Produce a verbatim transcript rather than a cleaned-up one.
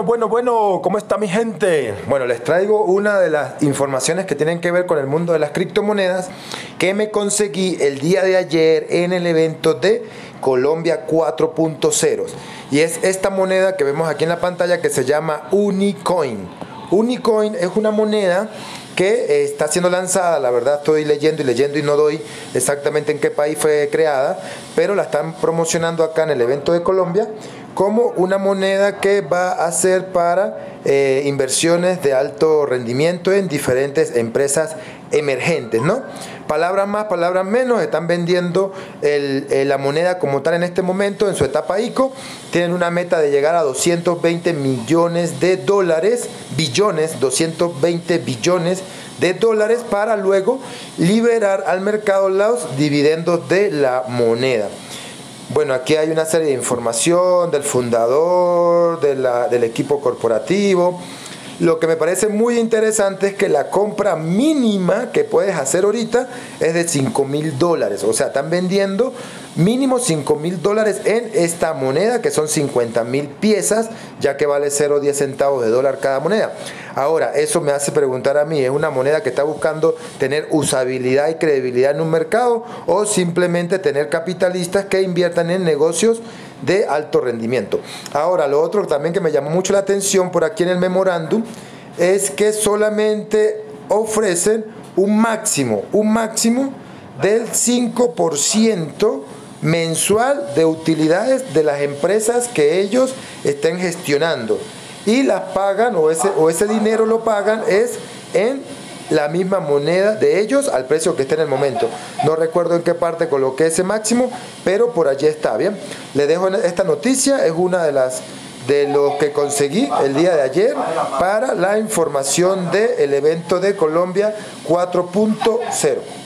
Bueno, bueno, ¿cómo está mi gente? Bueno, les traigo una de las informaciones que tienen que ver con el mundo de las criptomonedas que me conseguí el día de ayer en el evento de Colombia cuatro punto cero. Y es esta moneda que vemos aquí en la pantalla que se llama Unicoin. Unicoin es una moneda que está siendo lanzada, la verdad estoy leyendo y leyendo y no doy exactamente en qué país fue creada, pero la están promocionando acá en el evento de Colombia como una moneda que va a ser para eh, inversiones de alto rendimiento en diferentes empresas emergentes, ¿no? Palabras más, palabras menos, están vendiendo el, el, la moneda como tal en este momento, en su etapa I C O, tienen una meta de llegar a doscientos veinte millones de dólares, billones, doscientos veinte billones de dólares para luego liberar al mercado los dividendos de la moneda. Bueno, aquí hay una serie de información del fundador, de la, del equipo corporativo. Lo que me parece muy interesante es que la compra mínima que puedes hacer ahorita es de cinco mil dólares. O sea, están vendiendo mínimo cinco mil dólares en esta moneda, que son cincuenta mil piezas, ya que vale cero punto diez centavos de dólar cada moneda. Ahora, eso me hace preguntar a mí, ¿es una moneda que está buscando tener usabilidad y credibilidad en un mercado o simplemente tener capitalistas que inviertan en negocios de alto rendimiento? Ahora, lo otro también que me llamó mucho la atención por aquí en el memorándum es que solamente ofrecen un máximo, un máximo del cinco por ciento mensual de utilidades de las empresas que ellos estén gestionando, y las pagan o ese, o ese dinero lo pagan es en la misma moneda de ellos al precio que esté en el momento. No recuerdo en qué parte coloqué ese máximo, pero por allí está. Bien, les dejo esta noticia, es una de las de los que conseguí el día de ayer para la información del evento de Colombia cuatro punto cero.